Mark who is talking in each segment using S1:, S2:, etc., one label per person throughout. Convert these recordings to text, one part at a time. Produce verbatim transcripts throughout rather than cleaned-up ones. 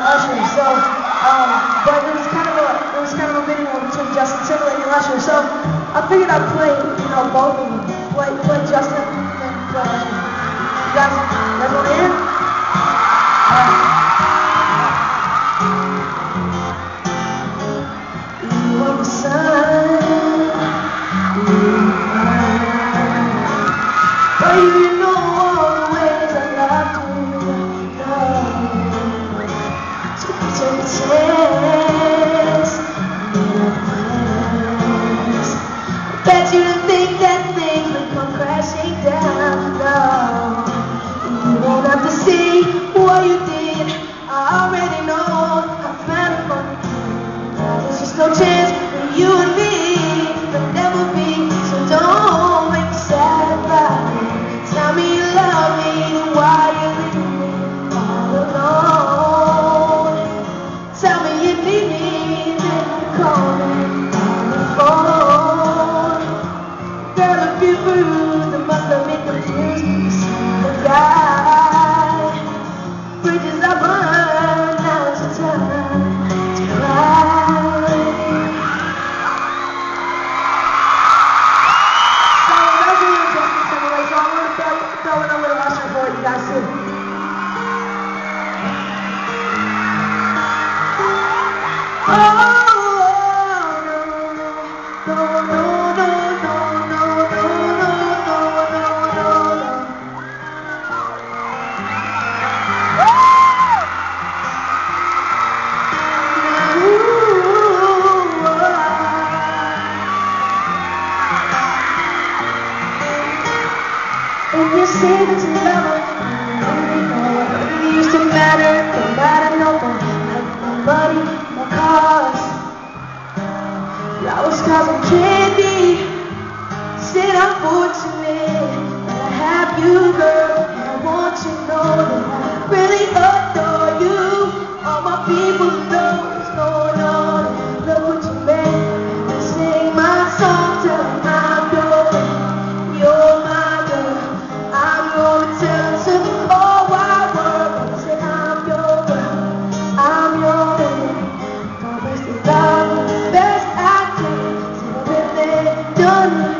S1: Usher. So, um, but it was kind of a it was kind of a mini one between Justin Timberlake and Usher. So I figured I'd play, you know, both of them. Play play Justin and play Usher. You guys, you guys want to hear? Alright. You are the sun, you are but you know all the ways I love to know. So take a chance, yes. I bet you didn't think that things would come crashing down. No, you won't have to see what you did. I already know I found it for you. There's just no chance for you and me, but never be. So don't make me sad about it. Tell me you love me, then why you leave me all alone? Tell me you need me, then you call me on the phone. Girl, if you're bruised, it must have been confused. You see the guy. Bridges are burned, now it's your time to cry. So that's really Justin Timberlake. So I'm gonna throw, throw in a little Usher for you guys too. Oh, no, no, no, no, no, no, no, no, no, no, no. If you say that you love me, it used to matter, don't matter no more. Like my money, my cars, flowers, cars, and candy. Said I'm fortunate that I have you, girl. And I want you to know that I really adore you. All my people know what's going on. Look what you made. They sing my song, tell me I'm yours. You're my girl. I'm gonna tell to the whole wide world. Say I'm your girl. I'm your man. Don't waste the love the best I can. Say everything done.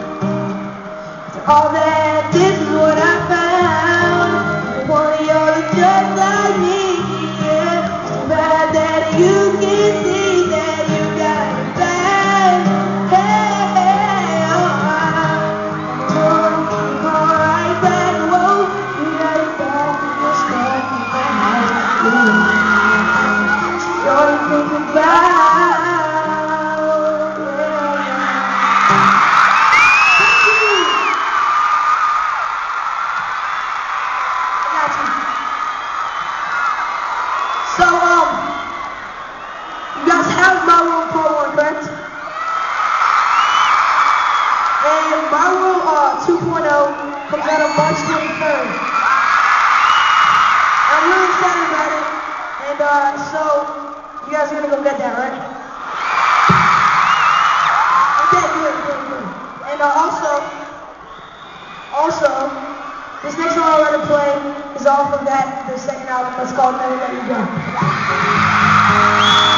S1: All that, this is what I found. One of y'all is just like me, yeah. So bad that you can see that you got it bad. Hey, hey, alright. I'm alright back, whoa. You got it bad, you're stuck in my house. So all you think about. So, um, you guys have My Room Part one, correct? And My Room uh, two point oh comes out on March twenty-third. I'm really excited about it. And uh, so, you guys are going to go get that, right? Okay, good, good, good. And uh, also, also, this next song I'm going to play is off of that, the second album. It's called Never Let You Go.